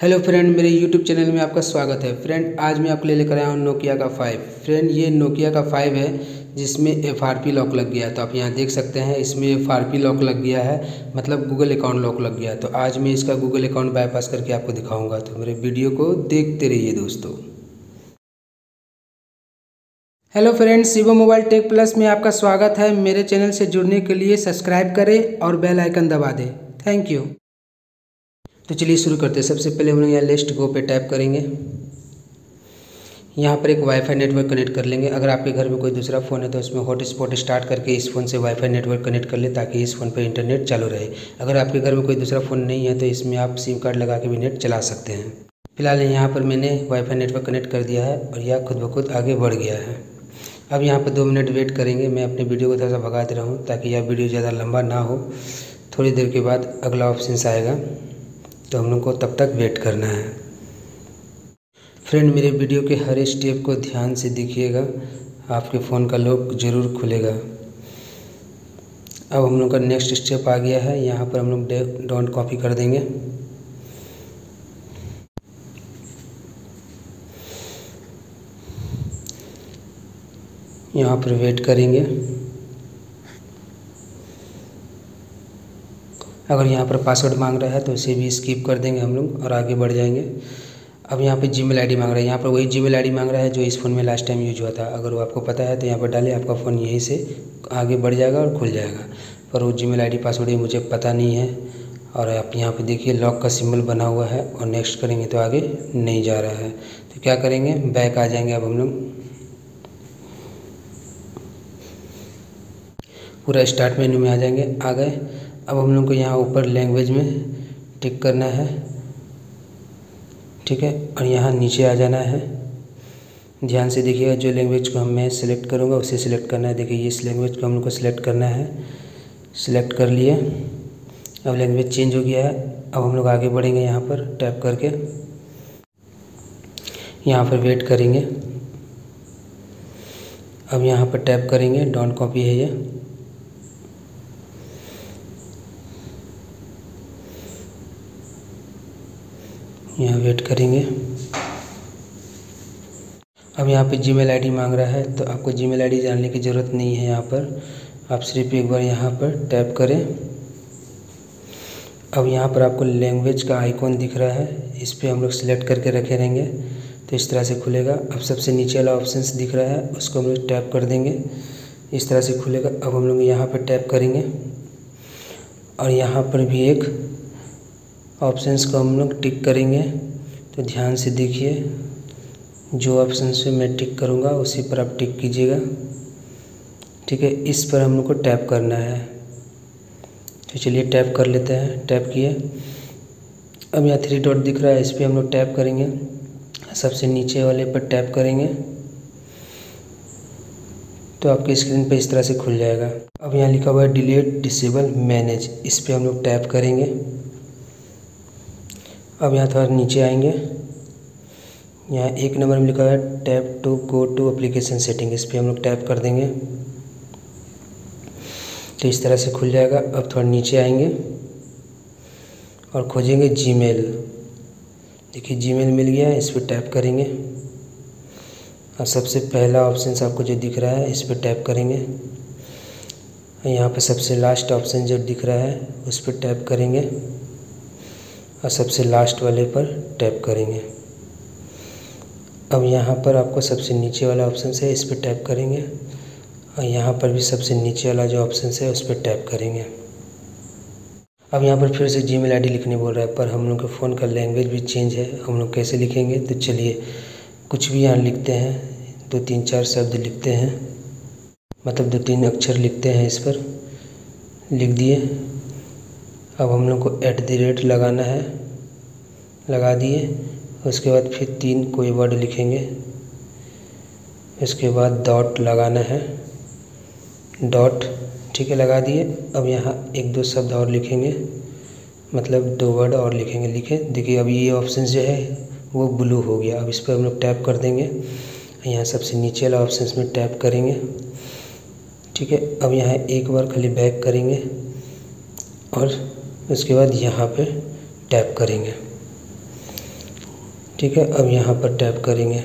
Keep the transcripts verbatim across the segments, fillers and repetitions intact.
Hello friend, मेरे YouTube channel में आपका स्वागत है। फ्रेंड, आज मैं आपके लिए लेकर आया हूँ नोकिया का फाइव। फ्रेंड, ये नोकिया का फाइव है जिसमें एफ आर पी लॉक लग गया है। तो आप यहाँ देख सकते हैं, इसमें एफ आर पी लॉक लग गया है, मतलब गूगल अकाउंट लॉक लग गया है। तो आज मैं इसका गूगल अकाउंट बाईपास करके आपको दिखाऊँगा। तो मेरे वीडियो को देखते रहिए दोस्तों। Hello friend, Shivam mobile tech plus में आपका स्वागत है। मेरे चैनल से जुड़ने के लिए सब्सक्राइब करें और बेल आइकन दबा दें। Thank you. तो चलिए शुरू करते हैं। सबसे पहले हम लोग यहाँ लिस्ट गो पे टैप करेंगे। यहाँ पर एक वाईफाई नेटवर्क कनेक्ट कर लेंगे। अगर आपके घर में कोई दूसरा फ़ोन है तो उसमें हॉटस्पॉट स्टार्ट करके इस फ़ोन से वाईफाई नेटवर्क कनेक्ट कर ले, ताकि इस फ़ोन पर इंटरनेट चालू रहे। अगर आपके घर में कोई दूसरा फ़ोन नहीं है तो इसमें आप सिम कार्ड लगा के भी नेट चला सकते हैं। फिलहाल यहाँ पर मैंने वाईफाई नेटवर्क कनेक्ट कर दिया है और यह खुद ब खुद आगे बढ़ गया है। अब यहाँ पर दो मिनट वेट करेंगे। मैं अपने वीडियो को थोड़ा सा भगा दे रहा हूँ ताकि यह वीडियो ज़्यादा लंबा ना हो। थोड़ी देर के बाद अगला ऑप्शन आएगा, तो हम लोग को तब तक वेट करना है। फ्रेंड, मेरे वीडियो के हर स्टेप को ध्यान से देखिएगा, आपके फ़ोन का लॉक ज़रूर खुलेगा। अब हम लोग का नेक्स्ट स्टेप आ गया है। यहाँ पर हम लोग डोंट कॉपी कर देंगे। यहाँ पर वेट करेंगे। अगर यहाँ पर पासवर्ड मांग रहा है तो इसे भी स्किप कर देंगे हम लोग और आगे बढ़ जाएंगे। अब यहाँ पे जीमेल आईडी मांग रहा है। यहाँ पर वही जीमेल आईडी मांग रहा है जो इस फ़ोन में लास्ट टाइम यूज हुआ था। अगर वो आपको पता है तो यहाँ पर डालें, आपका फ़ोन यहीं से आगे बढ़ जाएगा और खुल जाएगा। पर वो जीमेल आईडी पासवर्ड ही मुझे पता नहीं है। और आप यहाँ पे देखिए लॉक का सिंबल बना हुआ है और नेक्स्ट करेंगे तो आगे नहीं जा रहा है। तो क्या करेंगे, बैक आ जाएंगे। अब हम लोग पूरा स्टार्ट मेन्यू में आ जाएंगे। आ गए। अब हम लोग को यहाँ ऊपर लैंग्वेज में टिक करना है, ठीक है। और यहाँ नीचे आ जाना है। ध्यान से देखिएगा, जो लैंग्वेज को हम मैं सिलेक्ट करूँगा उसे सिलेक्ट करना है। देखिए इस लैंग्वेज को हम लोग को सिलेक्ट करना है। सिलेक्ट कर लिए। अब लैंग्वेज चेंज हो गया है। अब हम लोग आगे बढ़ेंगे। यहाँ पर टैप करके यहाँ पर वेट करेंगे। अब यहाँ पर टैप करेंगे, डोंट कॉपी है ये। यहाँ वेट करेंगे। अब यहाँ पे जीमेल आईडी मांग रहा है, तो आपको जीमेल आईडी जानने की ज़रूरत नहीं है। यहाँ पर आप सिर्फ एक बार यहाँ पर टैप करें। अब यहाँ पर आपको लैंग्वेज का आइकॉन दिख रहा है, इस पर हम लोग सिलेक्ट करके रखे रहेंगे तो इस तरह से खुलेगा। अब सबसे नीचे वाला ऑप्शन दिख रहा है, उसको हम लोग टैप कर देंगे, इस तरह से खुलेगा। अब हम लोग यहाँ पर टैप करेंगे और यहाँ पर भी एक ऑप्शंस को हम लोग टिक करेंगे। तो ध्यान से देखिए, जो ऑप्शन से मैं टिक करूँगा उसी पर आप टिक कीजिएगा, ठीक है। इस पर हम लोग को टैप करना है। तो चलिए टैप कर लेते हैं। टैप किए। अब यहाँ थ्री डॉट दिख रहा है, इस पर हम लोग टैप करेंगे। सबसे नीचे वाले पर टैप करेंगे तो आपकी स्क्रीन पे इस तरह से खुल जाएगा। अब यहाँ लिखा हुआ है डिलीट डिसेबल मैनेज, इस पर हम लोग टैप करेंगे। अब यहाँ थोड़ा नीचे आएंगे। यहाँ एक नंबर में लिखा है tap to go to application setting, इस पर हम लोग टैप कर देंगे तो इस तरह से खुल जाएगा। अब थोड़ा नीचे आएंगे और खोजेंगे जीमेल। देखिए जीमेल मिल गया है, इस पर टैप करेंगे। और सबसे पहला ऑप्शन आपको जो दिख रहा है इस पर टैप करेंगे। यहाँ पर सबसे लास्ट ऑप्शन जो दिख रहा है उस पर टैप करेंगे और सबसे लास्ट वाले पर टैप करेंगे। अब यहाँ पर आपको सबसे नीचे वाला ऑप्शन है, इस पर टैप करेंगे और यहाँ पर भी सबसे नीचे वाला जो ऑप्शन है उस पर टैप करेंगे। अब यहाँ पर फिर से जीमेल आईडी लिखने बोल रहा है, पर हम लोग के फ़ोन का लैंग्वेज भी चेंज है। हम लोग कैसे लिखेंगे, तो चलिए कुछ भी यहाँ लिखते हैं। दो तीन चार शब्द लिखते हैं, मतलब दो तीन अक्षर लिखते हैं। इस पर लिख दिए। अब हम लोग को एट द रेट लगाना है, लगा दिए। उसके बाद फिर तीन कोई वर्ड लिखेंगे, उसके बाद डॉट लगाना है, डॉट, ठीक है, लगा दिए। अब यहाँ एक दो शब्द और लिखेंगे, मतलब दो वर्ड और लिखेंगे। लिखे। देखिए अब ये ऑप्शन जो है वो ब्लू हो गया। अब इस पर हम लोग टैप कर देंगे। यहाँ सबसे नीचे वाला ऑप्शन में टैप करेंगे, ठीक है। अब यहाँ एक बार खाली बैक करेंगे और उसके बाद यहाँ पे टैप करेंगे। ठीक है, अब यहाँ पर टैप करेंगे।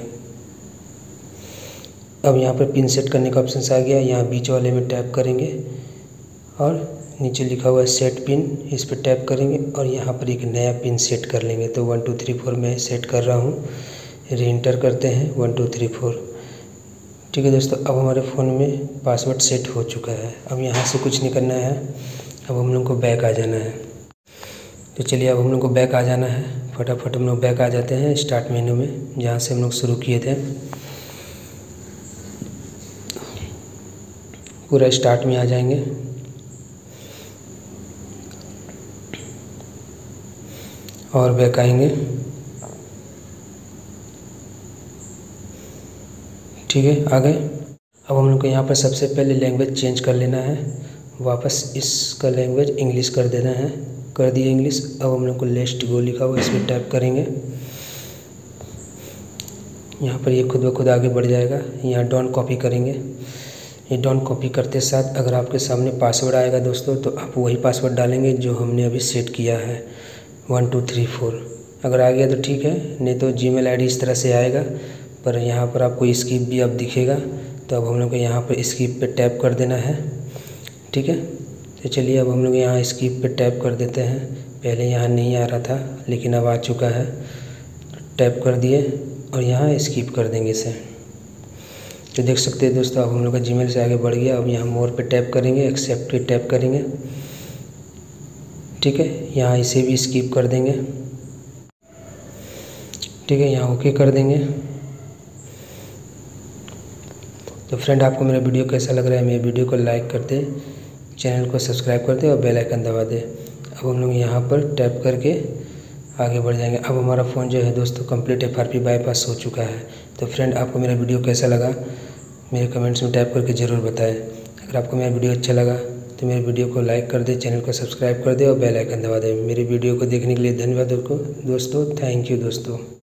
अब यहाँ पर पिन सेट करने का ऑप्शन आ गया, यहाँ बीच वाले में टैप करेंगे और नीचे लिखा हुआ है सेट पिन, इस पर टैप करेंगे और यहाँ पर एक नया पिन सेट कर लेंगे। तो वन टू थ्री फोर मैं सेट कर रहा हूँ, री एंटर करते हैं वन टू थ्री फोर। ठीक है दोस्तों, अब हमारे फ़ोन में पासवर्ड सेट हो चुका है। अब यहाँ से कुछ नहीं करना है, अब हम लोग को बैक आ जाना है। तो चलिए अब हम लोग को बैक आ जाना है, फटाफट हम लोग बैक आ जाते हैं स्टार्ट मेन्यू में, जहाँ से हम लोग शुरू किए थे। पूरा स्टार्ट में आ जाएंगे। और बैक आएंगे। ठीक है, आ गए। अब हम लोग को यहाँ पर सबसे पहले लैंग्वेज चेंज कर लेना है, वापस इसका लैंग्वेज इंग्लिश कर देना है। कर दिए इंग्लिश। अब हम लोग को लेट्स गो लिखा हुआ, इस पर टैप करेंगे। यहाँ पर ये खुद ब खुद आगे बढ़ जाएगा। यहाँ डोंट कॉपी करेंगे। ये डोंट कॉपी करते साथ अगर आपके सामने पासवर्ड आएगा दोस्तों, तो आप वही पासवर्ड डालेंगे जो हमने अभी सेट किया है, वन टू थ्री फोर। अगर आ गया तो ठीक है, नहीं तो जीमेल आईडी इस तरह से आएगा, पर यहाँ पर आपको स्किप भी अब दिखेगा। तो अब हम लोग को यहाँ पर स्किप पे टैप कर देना है। ठीक है, तो चलिए अब हम लोग यहाँ स्किप पे टैप कर देते हैं। पहले यहाँ नहीं आ रहा था लेकिन अब आ चुका है। टैप कर दिए और यहाँ स्किप कर देंगे इसे। तो देख सकते हैं दोस्तों, अब हम लोग का जीमेल से आगे बढ़ गया। अब यहाँ मोर पे टैप करेंगे, एक्सेप्ट पे टैप करेंगे। ठीक है, यहाँ इसे भी स्किप कर देंगे। ठीक है, यहाँ ओके कर देंगे। तो फ्रेंड, आपको मेरा वीडियो कैसा लग रहा है? मेरे वीडियो को लाइक कर दे, चैनल को सब्सक्राइब कर दे और बेल आइकन दबा दे। अब हम लोग यहाँ पर टैप करके आगे बढ़ जाएंगे। अब हमारा फ़ोन जो है दोस्तों complete F R P bypass हो चुका है। तो फ्रेंड, आपको मेरा वीडियो कैसा लगा मेरे कमेंट्स में टाइप करके ज़रूर बताएं। अगर आपको मेरा वीडियो अच्छा लगा तो मेरे वीडियो को लाइक कर दे, चैनल को सब्सक्राइब कर दे और बेल आइकन दबा दे। मेरे वीडियो को देखने के लिए धन्यवाद दोस्तों। थैंक यू दोस्तों।